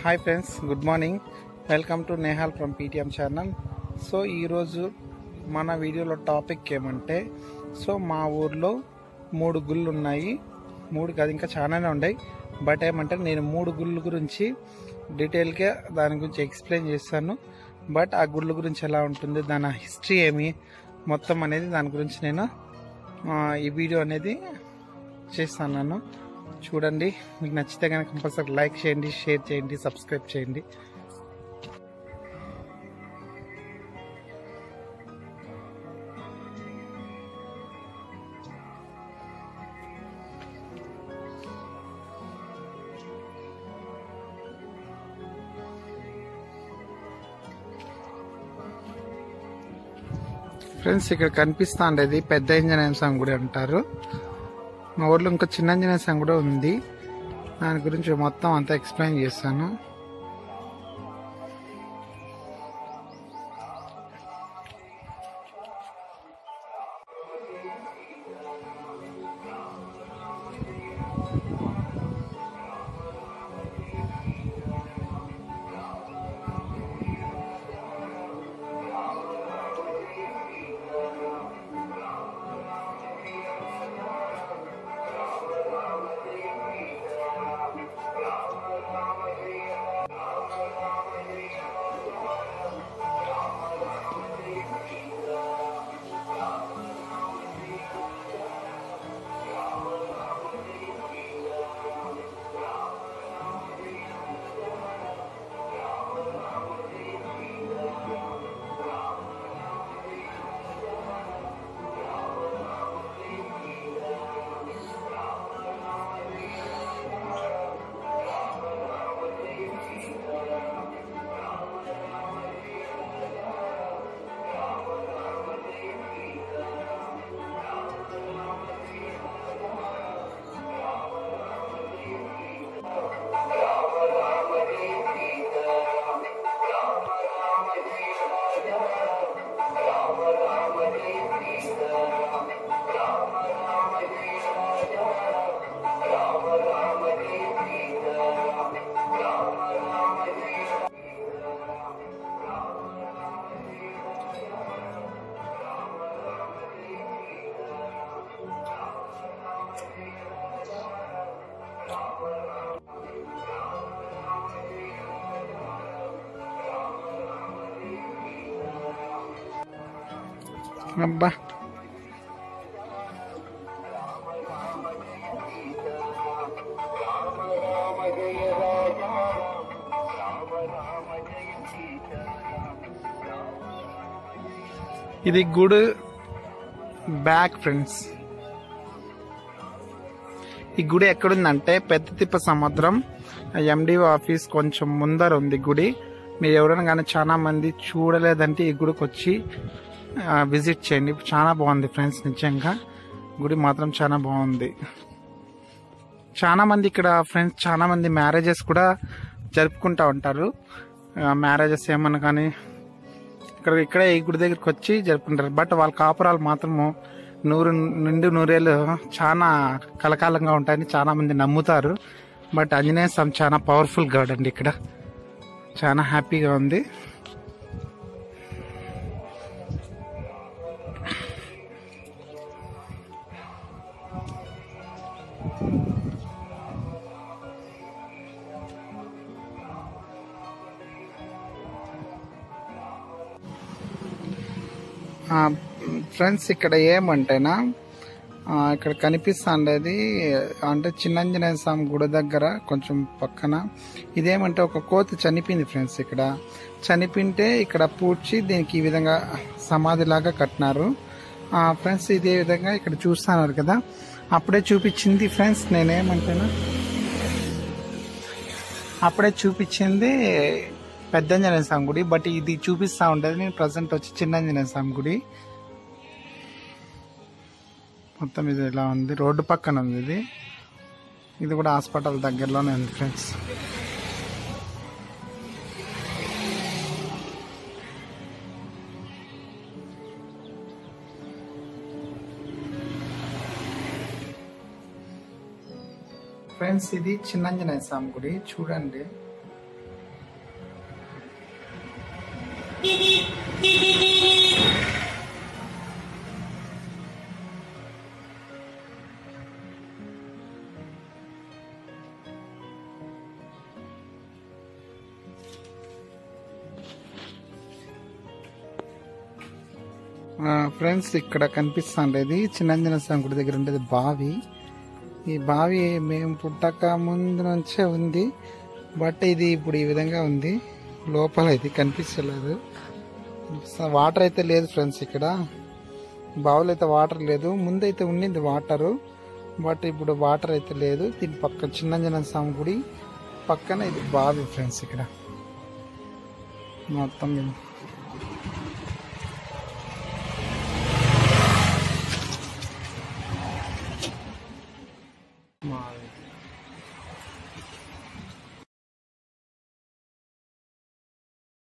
Hi friends, good morning. Welcome to Nehal from P.T.M channel. So ఈరోజు మన వీడియోలో topic ఏమంటే, సో మా ఊర్లో 3 గుళ్ళు ఉన్నాయి. 3 కాదు, ఇంకా చాలానే ఉన్నాయి. బట్ ఏమంటే నేను 3 గుళ్ళ గురించి డీటెయిల్గా దాని గురించి ఎక్స్ప్లెయిన్ చేస్తాను. బట్ ఆ గుళ్ళ గురించి ఎలా ఉంటుంది, దాని హిస్టరీ ఏమి మొత్తం అనేది దాని గురించి నేను ఈ వీడియో అనేది చేస్తాను. చూడండి, మీకు నచ్చితే కనుక కంపల్సరీ లైక్ చేయండి, షేర్ చేయండి, సబ్స్క్రైబ్ చేయండి. ఫ్రెండ్స్, ఇక్కడ కనిపిస్తా ఉండేది పెద్ద ఆంజనేయ స్వామి గుడి అంటారు. మా ఊర్లో ఇంకా చిన్న ఆంజనేయ స్వామి కూడా ఉంది. దాని గురించి మొత్తం అంతా ఎక్స్ప్లెయిన్ చేస్తాను. అబ్బా, ఇది గుడి బ్యాక్ ఫ్రెండ్స్. ఈ గుడి ఎక్కడుందంటే పెద్ద తిప్ప సముద్రం MDO ఆఫీస్ కొంచెం ముందర ఉంది గుడి. మీరు ఎవరైనా కానీ చాలా మంది చూడలేదంటే ఈ గుడికి వచ్చి విజిట్ చేయండి. చాలా బాగుంది ఫ్రెండ్స్, నిజంగా గుడి మాత్రం చాలా బాగుంది. చాలా మంది ఇక్కడ ఫ్రెండ్స్, చాలా మంది మ్యారేజెస్ కూడా జరుపుకుంటూ ఉంటారు. మ్యారేజెస్ ఏమన్నా కానీ ఇక్కడే ఈ గుడి దగ్గరికి వచ్చి జరుపుకుంటారు. బట్ వాళ్ళ కాపురాలు మాత్రము 100 నూరేళ్ళు చాలా కలకాలంగా ఉంటాయని చాలా మంది నమ్ముతారు. బట్ ఆంజనేయ స్వామి చాలా పవర్ఫుల్ గాడ్ అండి. ఇక్కడ చాలా హ్యాపీగా ఉంది. ఫ్రెండ్స్, ఇక్కడ ఏమంటేనా, ఇక్కడ కనిపిస్తుండేది అంటే చిన్నంజనేయ స్వామి గుడి దగ్గర కొంచెం పక్కన ఇదేమంటే ఒక కోతి చనిపోయింది ఫ్రెండ్స్. ఇక్కడ చనిపోయింటే ఇక్కడ పూడ్చి దీనికి ఈ విధంగా సమాధిలాగా కట్టినారు ఫ్రెండ్స్. ఇదే విధంగా ఇక్కడ చూస్తున్నారు కదా, అప్పుడే చూపించింది ఫ్రెండ్స్. నేనేమంటేనా, అప్పుడే చూపించింది పెద్ద ఆంజనేయ స్వామి గుడి. బట్ ఇది చూపిస్తా ఉండేది నేను ప్రజెంట్ వచ్చి చిన్న ఆంజనేయ స్వామి గుడి. మొత్తం ఇది ఇలా ఉంది, రోడ్డు పక్కన ఉంది. ఇది కూడా హాస్పిటల్ దగ్గరలోనే ఉంది ఫ్రెండ్స్. ఫ్రెండ్స్, ఇది చిన్నంజనేయ స్వామి గుడి చూడండి. ఫ్రెండ్స్, ఇక్కడ కనిపిస్తుండేది చిన్నంజన స్వామి గుడి దగ్గర ఉండేది బావి. ఈ బావి మేము పుట్టక ముందు నుంచే ఉంది, బట్ ఇది ఇప్పుడు ఈ విధంగా ఉంది. లోపల ఇది కనిపించలేదు. వాటర్ అయితే లేదు ఫ్రెండ్స్. ఇక్కడ బావిలో అయితే వాటర్ లేదు. ముందైతే ఉండింది వాటరు, బట్ ఇప్పుడు వాటర్ అయితే లేదు. దీని పక్క చిన్నంజన స్వామి గుడి పక్కన ఇది బావి ఫ్రెండ్స్. ఇక్కడ మొత్తం బావి.